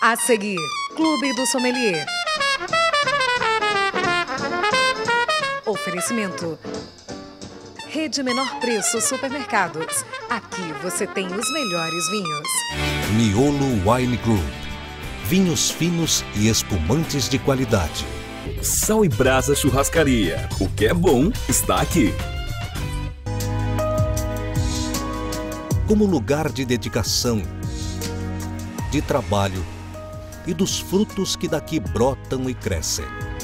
A seguir, Clube do Sommelier. Oferecimento. Rede Menor Preço Supermercados. Aqui você tem os melhores vinhos. Miolo Wine Group. Vinhos finos e espumantes de qualidade. Sal e Brasa Churrascaria. O que é bom está aqui. Como lugar de dedicação, de trabalho e dos frutos que daqui brotam e crescem.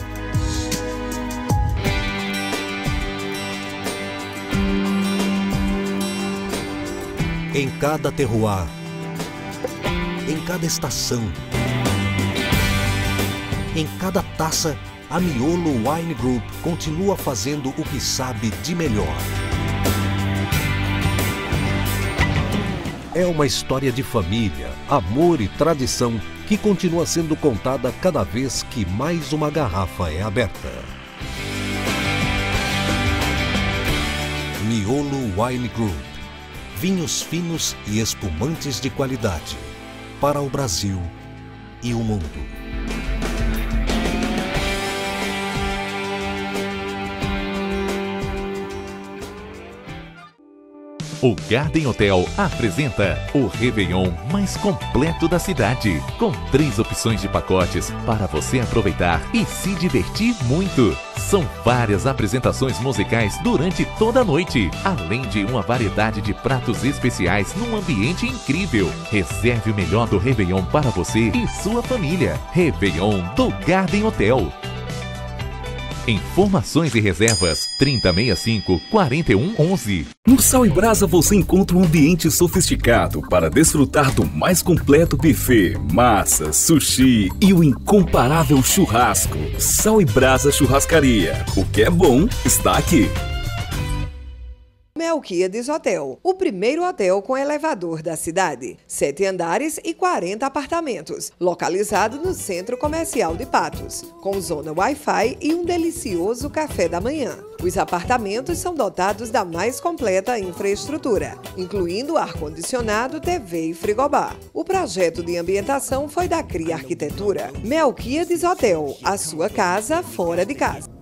Em cada terroir, em cada estação, em cada taça, a Miolo Wine Group continua fazendo o que sabe de melhor. É uma história de família, amor e tradição que continua sendo contada cada vez que mais uma garrafa é aberta. Miolo Wine Group. Vinhos finos e espumantes de qualidade para o Brasil e o mundo. O Garden Hotel apresenta o Réveillon mais completo da cidade, com 3 opções de pacotes para você aproveitar e se divertir muito. São várias apresentações musicais durante toda a noite, além de uma variedade de pratos especiais num ambiente incrível. Reserve o melhor do Réveillon para você e sua família. Réveillon do Garden Hotel. Informações e reservas 3065-4111. No Sal e Brasa você encontra um ambiente sofisticado para desfrutar do mais completo buffet, massa, sushi e o incomparável churrasco. Sal e Brasa Churrascaria. O que é bom está aqui. Melquíades Hotel, o primeiro hotel com elevador da cidade. 7 andares e 40 apartamentos, localizado no Centro Comercial de Patos, com zona Wi-Fi e um delicioso café da manhã. Os apartamentos são dotados da mais completa infraestrutura, incluindo ar-condicionado, TV e frigobar. O projeto de ambientação foi da CRIA Arquitetura. Melquíades Hotel, a sua casa fora de casa.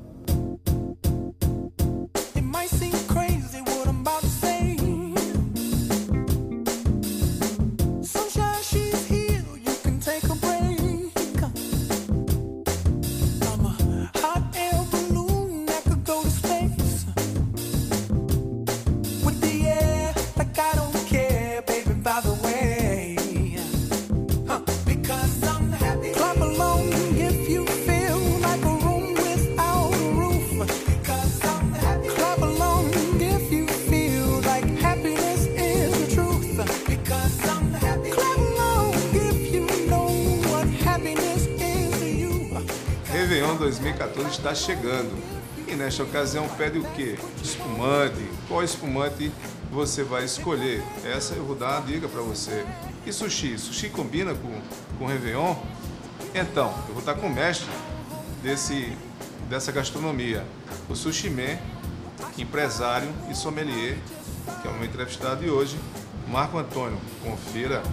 Réveillon 2014 está chegando e nesta ocasião pede o quê? Espumante. Qual espumante você vai escolher? Essa eu vou dar uma dica para você. E sushi? Sushi combina com Réveillon? Então, eu vou estar com o mestre dessa gastronomia, o Sushi Man, empresário e sommelier, que é o meu entrevistado de hoje, Marco Antônio. Confira.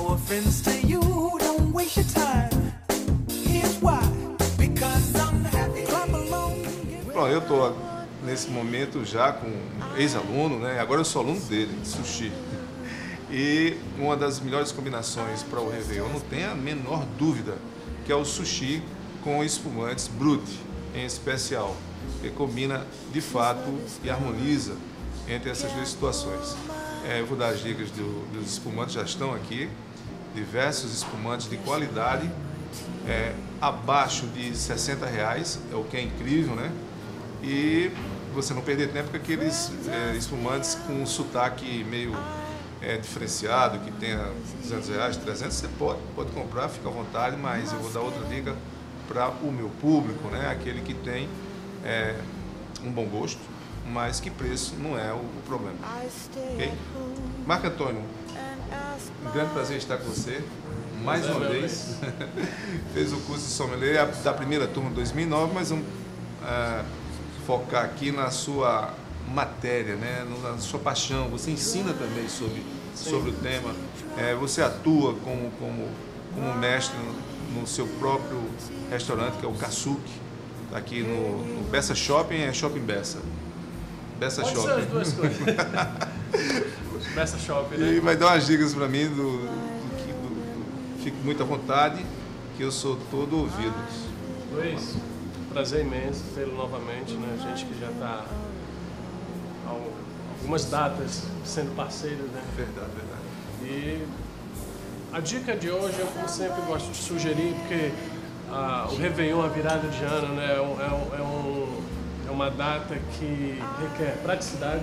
Bom, eu estou nesse momento já com um ex-aluno, né? Agora eu sou aluno dele, de sushi. E uma das melhores combinações para o Réveillon, não tem a menor dúvida, que é o sushi com espumantes Brut, em especial, que combina de fato e harmoniza entre essas duas situações. Eu vou dar as dicas dos espumantes, já estão aqui, diversos espumantes de qualidade, abaixo de R$60, é o que é incrível, né? E você não perder tempo com aqueles espumantes com um sotaque meio diferenciado, que tenha R$200, 300, você pode comprar, fica à vontade, mas eu vou dar outra dica para o meu público, né? Aquele que tem um bom gosto, mas que preço não é o problema. Okay? Marco Antônio, um grande prazer estar com você. Mais uma vez, fez o curso de sommelier da primeira turma de 2009, mas vamos focar aqui na sua matéria, né? Na sua paixão. Você ensina também sobre o tema, você atua como como mestre no seu próprio restaurante, que é o Kasuki, aqui no Bessa Shopping, é Shopping Bessa. Bessa Pode Shopping. ser as duas coisas. Bessa Shopping, né? E vai dar umas dicas para mim fique muito à vontade, que eu sou todo ouvidos. Luiz, prazer imenso tê-lo novamente, né? A gente que já está há algumas datas sendo parceiros, né? Verdade, verdade. E a dica de hoje, eu como sempre gosto de sugerir, porque o Réveillon, a virada de ano, né? É uma data que requer praticidade,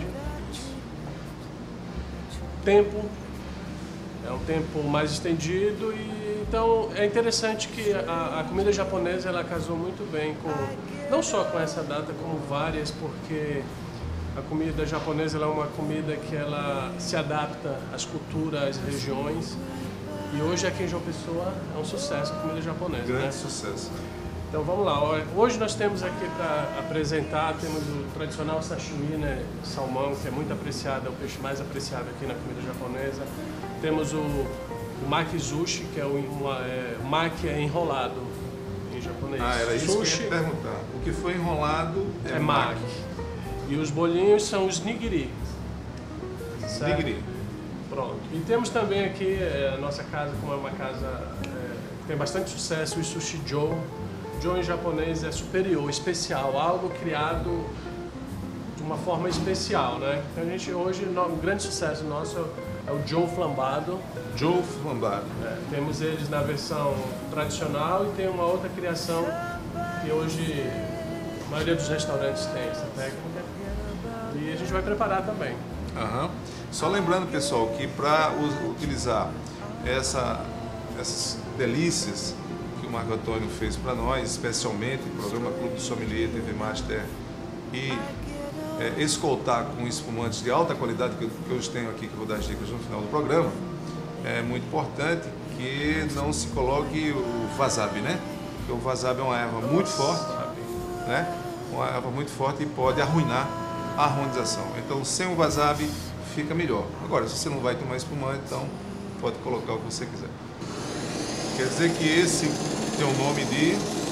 tempo, é um tempo mais estendido, e então é interessante que a comida japonesa ela casou muito bem com, não só com essa data, como várias, porque a comida japonesa ela é uma comida que ela se adapta às culturas, às regiões, e hoje aqui em João Pessoa é um sucesso a comida japonesa. Grande né? sucesso. Então vamos lá, hoje nós temos aqui para apresentar, temos o tradicional sashimi, né, salmão, que é muito apreciado, é o peixe mais apreciado aqui na comida japonesa. Temos o makizushi, que é maki é enrolado em japonês. Era isso Sushi que eu ia perguntar. O que foi enrolado é maki. E os bolinhos são os nigiri. Certo? Nigiri. Pronto. E temos também aqui a nossa casa, como é uma casa que tem bastante sucesso, o sushi Joe. Joe em japonês é superior, especial, algo criado de uma forma especial, né? Então a gente hoje, um grande sucesso nosso é o Joe flambado. Joe flambado. Temos eles na versão tradicional e tem uma outra criação que hoje a maioria dos restaurantes tem essa técnica. E a gente vai preparar também. Só lembrando, pessoal, que para utilizar essas delícias que o Marco Antônio fez para nós, especialmente o programa Clube do Sommelier, TV Master, e escoltar com espumantes de alta qualidade que eu tenho aqui, que eu vou dar as dicas no final do programa, é muito importante que não se coloque o wasabi, né? Porque o wasabi é uma erva muito forte, né? Uma erva muito forte e pode arruinar a harmonização. Então, sem o wasabi fica melhor. Agora, se você não vai tomar espumante, então pode colocar o que você quiser. Quer dizer que esse tem o nome de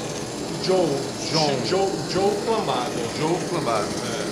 Joe flambado. Joe flambado.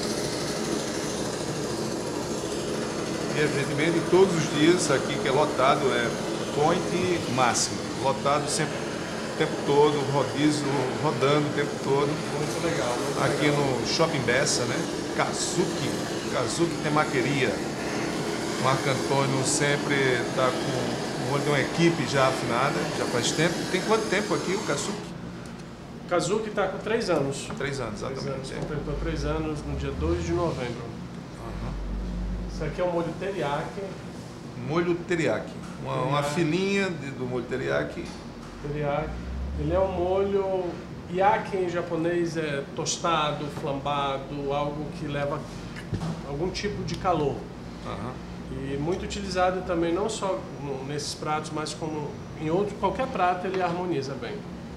E evidentemente todos os dias aqui que é lotado é point máximo. Lotado sempre o tempo todo, rodízio rodando o tempo todo. Muito legal. Muito aqui legal. No Shopping Bessa, né? Kazuki Temaqueria. Marco Antônio sempre está com uma equipe já afinada, já faz tempo. Tem quanto tempo aqui o Kazuki? O Kazuki está com 3 anos. 3 anos, exatamente. 3 anos, completou 3 anos no dia 2 de novembro. Isso aqui é um molho teriyaki. Molho teriyaki. Uma filinha do molho teriyaki. Teriyaki. Ele é um molho... Yaki em japonês é tostado, flambado, algo que leva algum tipo de calor. E muito utilizado também, não só nesses pratos, mas como em qualquer prato ele harmoniza bem.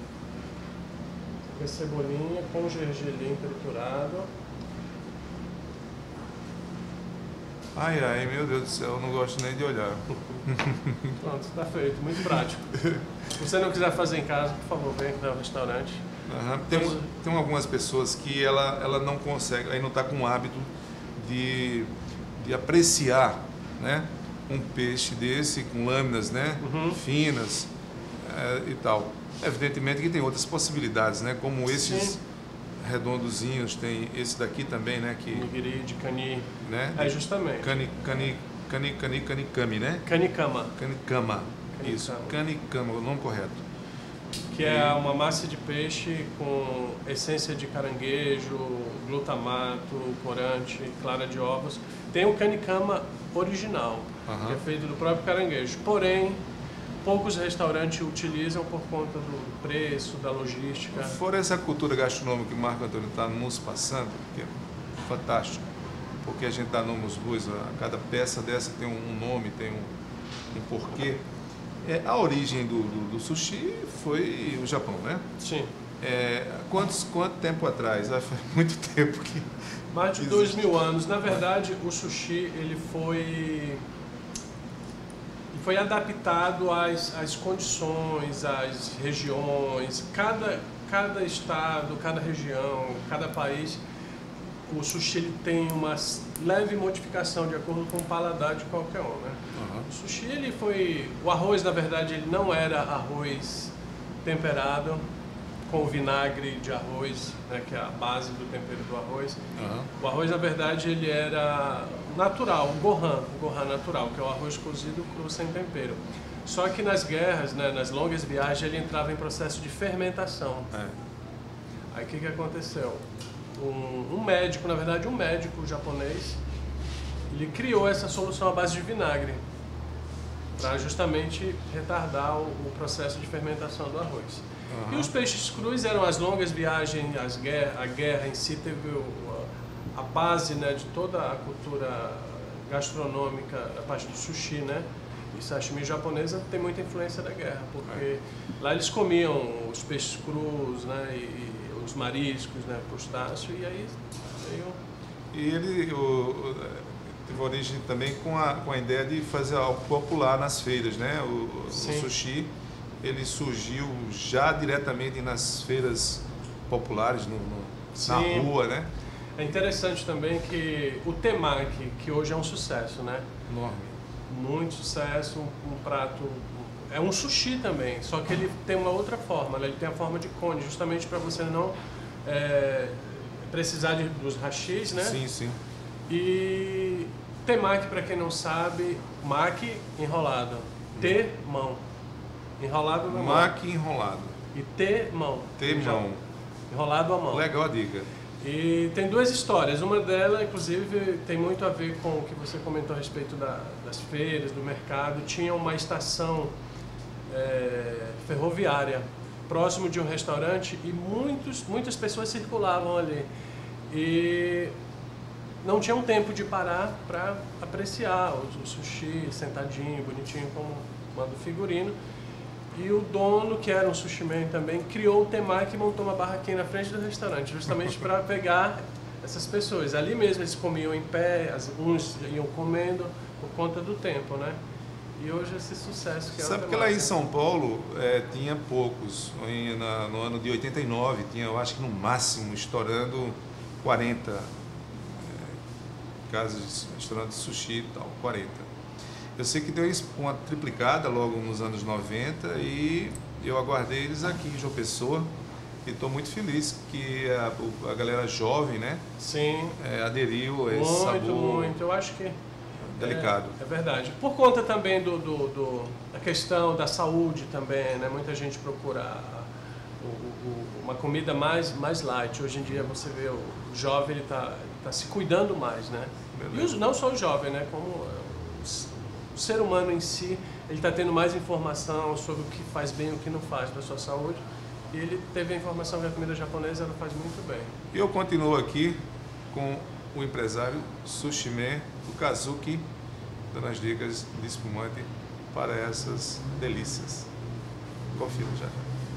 Essa cebolinha com gergelim triturado. Ai, meu Deus do céu, eu não gosto nem de olhar. Pronto, está feito, muito prático. Se você não quiser fazer em casa, por favor, venha aqui no restaurante. Tem algumas pessoas que ela não consegue, aí não está com o hábito de apreciar, né, um peixe desse com lâminas, né, finas e tal. Evidentemente que tem outras possibilidades, né, como esses redondozinhos, tem esse daqui também, né, que nigiri de cani, né, justamente. Kanikami, né? Kanikama. Isso, kanikama, o nome correto. Que é uma massa de peixe com essência de caranguejo, glutamato, corante, clara de ovos. Tem o kanikama original, que é feito do próprio caranguejo. Porém, poucos restaurantes utilizam por conta do preço, da logística. Fora essa cultura gastronômica que o Marco Antônio está nos passando, que é fantástico, porque a gente dá nome aos bois, cada peça dessa tem um nome, tem um porquê. A origem do sushi foi o Japão, né? Sim. Quanto tempo atrás? Faz muito tempo que... Mais de 2000 anos. Na verdade, o sushi ele foi foi adaptado às condições, às regiões, cada estado, cada região, cada país. O sushi ele tem uma leve modificação de acordo com o paladar de qualquer um, né? O sushi ele foi... O arroz, na verdade, ele não era arroz temperado com vinagre de arroz, né, que é a base do tempero do arroz. O arroz, na verdade, ele era natural, o gohan natural, que é o arroz cozido cru sem tempero. Só que nas guerras, né, nas longas viagens, ele entrava em processo de fermentação. Aí o que aconteceu? Um médico, na verdade um médico japonês, ele criou essa solução à base de vinagre para justamente retardar o processo de fermentação do arroz. E os peixes crus eram as longas viagens, a guerra em si teve a base, né, de toda a cultura gastronômica, a parte do sushi, né? E sashimi japonesa tem muita influência da guerra, porque lá eles comiam os peixes crus, né, e os mariscos, né, crustáceo, e aí veio... E ele teve origem também com a ideia de fazer algo popular nas feiras, né? O sushi, ele surgiu já diretamente nas feiras populares, na rua, né? É interessante também que o temaki, que hoje é um sucesso, né? Enorme. Muito sucesso, um prato... É um sushi também, só que ele tem uma outra forma, né? Ele tem a forma de cone, justamente para você não precisar dos hashis, né? Sim, sim. E temaki, para quem não sabe, maki enrolado, mão. Enrolado na mão. Maki enrolado. E mão. Mão. Enrolado à mão. Legal a dica. E tem duas histórias. Uma delas, inclusive, tem muito a ver com o que você comentou a respeito das feiras, do mercado. Tinha uma estação ferroviária próximo de um restaurante e muitas pessoas circulavam ali. E não tinham tempo de parar para apreciar o sushi sentadinho, bonitinho, como manda o figurino. E o dono, que era um sushi man também, criou o temaki e montou uma barraquinha na frente do restaurante, justamente para pegar essas pessoas. Ali mesmo eles comiam em pé, uns iam comendo por conta do tempo, né? E hoje esse sucesso que é o Sabe que lá em São Paulo tinha poucos. No ano de 89 tinha, eu acho que no máximo, estourando 40 casas de restaurante de sushi e tal, 40. Eu sei que deu uma triplicada logo nos anos 90 e eu aguardei eles aqui em João Pessoa e estou muito feliz que a galera jovem, né? Sim. Aderiu a esse sabor. Muito. Eu acho que delicado. É verdade. Por conta também da questão da saúde também, né? Muita gente procura uma comida mais light. Hoje em dia você vê o jovem, ele tá se cuidando mais, né? E não só o jovem, né? Como o ser humano em si, ele está tendo mais informação sobre o que faz bem e o que não faz para a sua saúde. E ele teve a informação que a comida japonesa ela faz muito bem. E eu continuo aqui com o empresário Sushi Man, o Kazuki, dando as dicas de espumante para essas delícias. Confira já.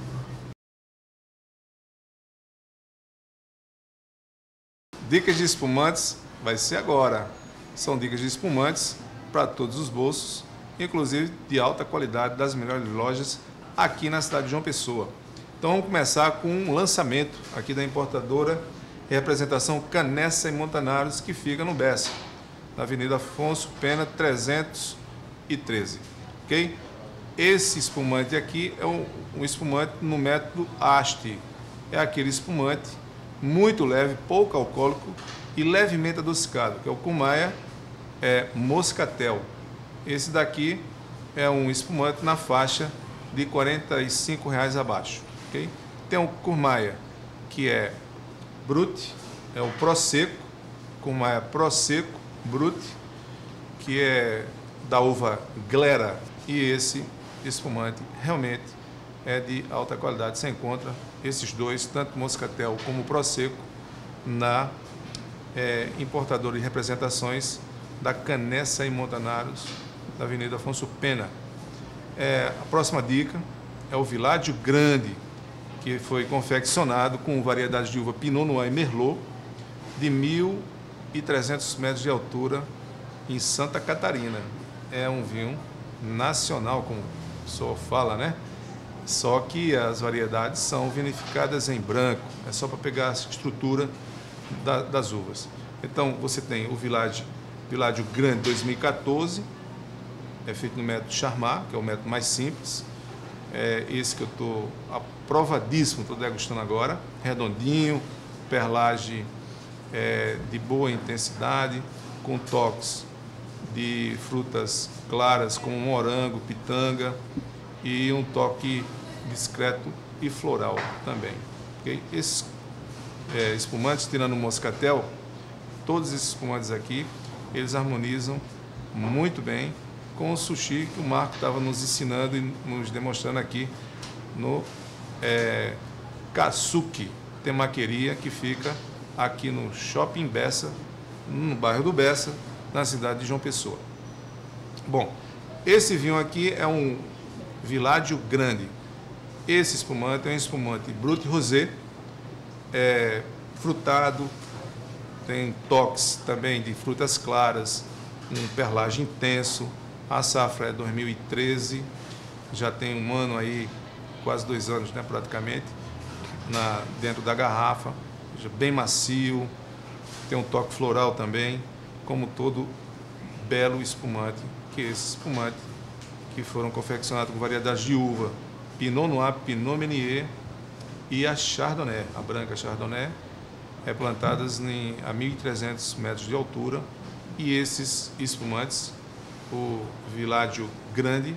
Dicas de espumantes vai ser agora. São dicas de espumantes para todos os bolsos, inclusive de alta qualidade, das melhores lojas aqui na cidade de João Pessoa. Então vamos começar com um lançamento aqui da importadora e representação Canessa e Montanari, que fica no Bessa, na Avenida Afonso Pena 313, ok? Esse espumante aqui é um espumante no método Asti, é aquele espumante muito leve, pouco alcoólico e levemente adocicado, que é o Kumaia Moscatel. Esse daqui é um espumante na faixa de R$ 45 abaixo, ok? Tem o Kumaia, que é Brut, é o Prosecco, Kumaia Prosecco Brut, que é da uva Glera, e esse espumante realmente é de alta qualidade. Você encontra esses dois, tanto Moscatel como Prosecco, na importadora de representações da Canessa e Montanari, da Avenida Afonso Pena. A próxima dica é o Világio Grande, que foi confeccionado com variedades de uva Pinot Noir e Merlot, de 1.300 metros de altura, em Santa Catarina. É um vinho nacional, como o senhor fala, né? Só que as variedades são vinificadas em branco, é só para pegar a estrutura das uvas. Então, você tem o Villaggio Grande 2014, é feito no método Charmat, que é o método mais simples. É esse que eu estou aprovadíssimo, estou degustando agora, redondinho, perlage de boa intensidade, com toques de frutas claras como morango, pitanga e um toque discreto e floral também. Okay? Esses espumantes, tirando o moscatel, todos esses espumantes aqui, eles harmonizam muito bem com o sushi que o Marco estava nos ensinando e nos demonstrando aqui no Katsuki Temaqueria, que fica aqui no Shopping Bessa, no bairro do Bessa, na cidade de João Pessoa. Bom, esse vinho aqui é um Villaggio Grande. Esse espumante é um espumante Brut Rosé, frutado, tem toques também de frutas claras, um perlage intenso. A safra é 2013, já tem um ano aí, quase 2 anos, né, praticamente, dentro da garrafa, bem macio, tem um toque floral também, como todo belo espumante, que é esse espumante que foram confeccionados com variedades de uva, Pinot Noir, Pinot Meunier e a Chardonnay, a branca Chardonnay, plantadas a 1.300 metros de altura, e esses espumantes, o Villaggio Grande,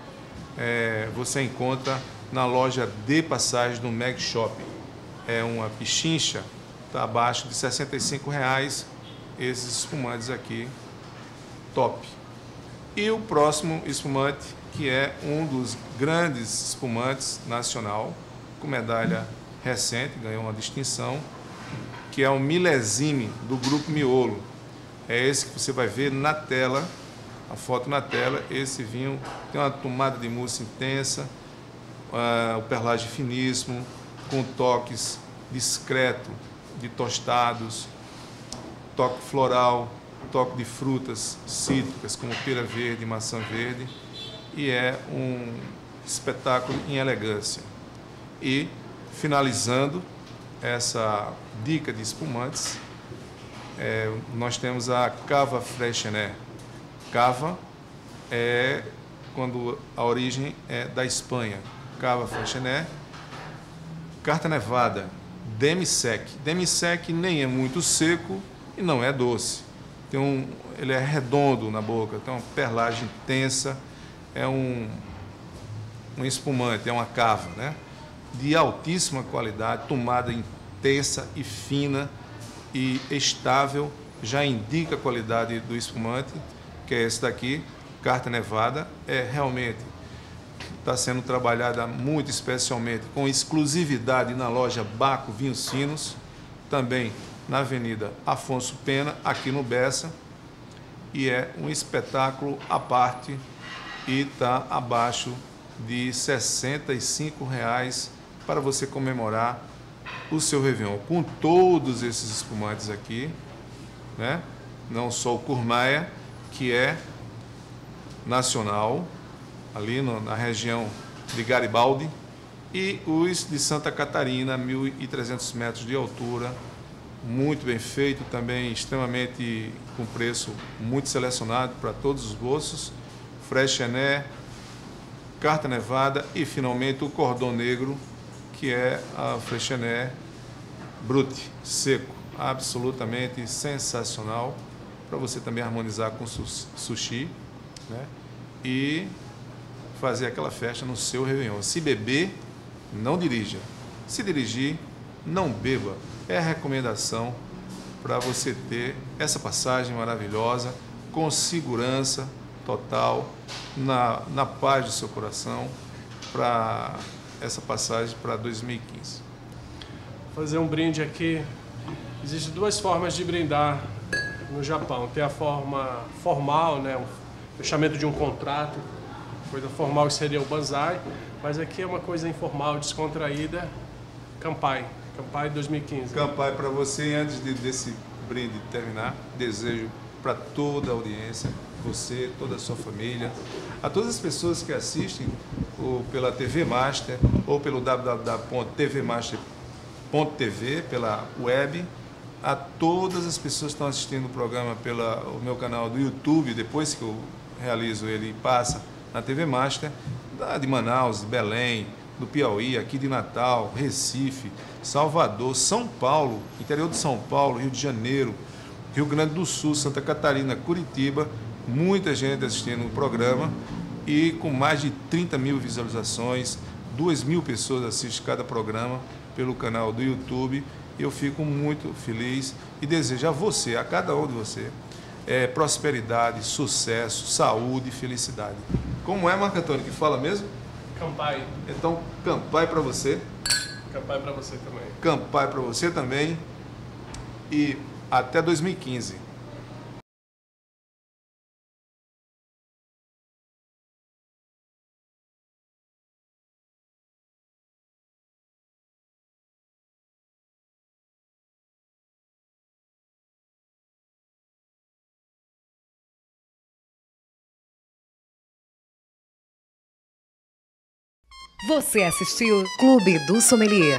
você encontra na loja de passagem do Meg Shop. É uma pichincha, está abaixo de R$ 65, esses espumantes aqui, top. E o próximo espumante, que é um dos grandes espumantes nacional, com medalha recente, ganhou uma distinção, que é o Milésime do Grupo Miolo. É esse que você vai ver na tela, a foto na tela. Esse vinho tem uma tomada de mousse intensa, o perlage finíssimo, com toques discreto de tostados, toque floral, toque de frutas cítricas como pera verde e maçã verde, e é um espetáculo em elegância. E finalizando essa dica de espumantes, nós temos a Cava Freixenet. Cava é quando a origem é da Espanha. Cava Freixenet, Carta Nevada, Demi-Sec. Demi-Sec nem é muito seco e não é doce. Ele é redondo na boca, tem uma perlagem intensa, é um espumante, é uma cava, né? De altíssima qualidade, tomada intensa e fina e estável, já indica a qualidade do espumante, que é esse daqui, Carta Nevada. Realmente está sendo trabalhada muito especialmente, com exclusividade na loja Baco Vinhos Finos, também na Avenida Afonso Pena, aqui no Bessa, e é um espetáculo à parte e está abaixo de R$ 65 para você comemorar o seu Réveillon, com todos esses espumantes aqui, né? Não só o Courmayeur, que é nacional, ali na região de Garibaldi, e os de Santa Catarina, 1.300 metros de altura, muito bem feito, também extremamente com preço muito selecionado para todos os bolsos, Freixenet, Carta Nevada e finalmente o Cordon Negro, que é a Freixenet Brut, seco, absolutamente sensacional, para você também harmonizar com sushi, né? E fazer aquela festa no seu Réveillon. Se beber, não dirija. Se dirigir, não beba. É a recomendação para você ter essa passagem maravilhosa, com segurança total, na paz do seu coração, para essa passagem para 2015. Vou fazer um brinde aqui. Existem 2 formas de brindar no Japão. Tem a forma formal, né, o fechamento de um contrato, coisa formal seria o banzai, mas aqui é uma coisa informal, descontraída, Kanpai 2015. Kanpai para você. E antes desse brinde terminar, desejo para toda a audiência, você, toda a sua família, a todas as pessoas que assistem pela TV Master ou pelo www.tvmaster.tv, pela web, a todas as pessoas que estão assistindo o programa pelo meu canal do YouTube, depois que eu realizo ele e passa na TV Master, de Manaus, de Belém, do Piauí, aqui de Natal, Recife, Salvador, São Paulo, interior de São Paulo, Rio de Janeiro, Rio Grande do Sul, Santa Catarina, Curitiba, muita gente assistindo o programa e com mais de 30 mil visualizações, 2.000 pessoas assistem cada programa pelo canal do YouTube. Eu fico muito feliz e desejo a você, a cada um de você, prosperidade, sucesso, saúde e felicidade. Como é, Marco Antônio, que fala mesmo? Campai. Então, campai para você. Campai para você também. Campai para você também. E até 2015. Você assistiu Clube do Sommelier.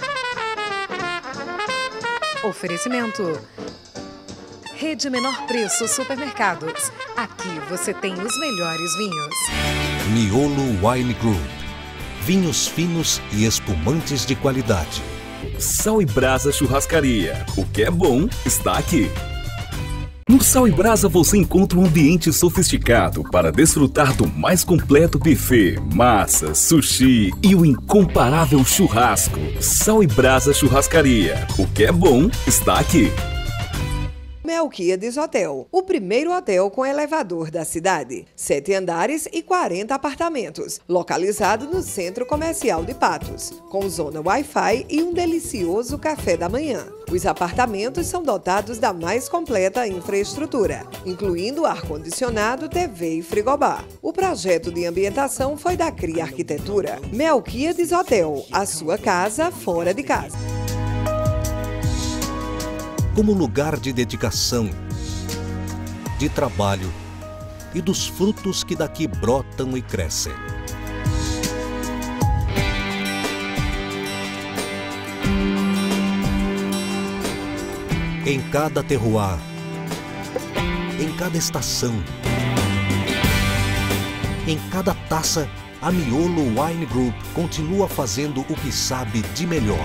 Oferecimento. Rede Menor Preço Supermercados. Aqui você tem os melhores vinhos. Miolo Wine Group. Vinhos finos e espumantes de qualidade. Sal e Brasa Churrascaria. O que é bom está aqui. No Sal e Brasa você encontra um ambiente sofisticado para desfrutar do mais completo buffet, massas, sushi e o incomparável churrasco. Sal e Brasa Churrascaria. O que é bom está aqui. Melquiades Hotel, o primeiro hotel com elevador da cidade. 7 andares e 40 apartamentos. Localizado no Centro Comercial de Patos. Com zona Wi-Fi e um delicioso café da manhã. Os apartamentos são dotados da mais completa infraestrutura, incluindo ar-condicionado, TV e frigobar. O projeto de ambientação foi da CRI Arquitetura. Melquiades Hotel, a sua casa fora de casa. Como lugar de dedicação, de trabalho e dos frutos que daqui brotam e crescem. Em cada terroir, em cada estação, em cada taça, a Miolo Wine Group continua fazendo o que sabe de melhor.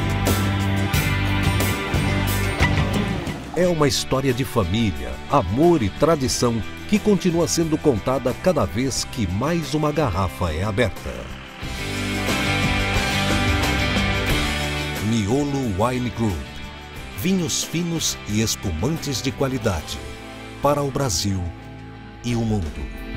É uma história de família, amor e tradição que continua sendo contada cada vez que mais uma garrafa é aberta. Miolo Wine Group. Vinhos finos e espumantes de qualidade para o Brasil e o mundo.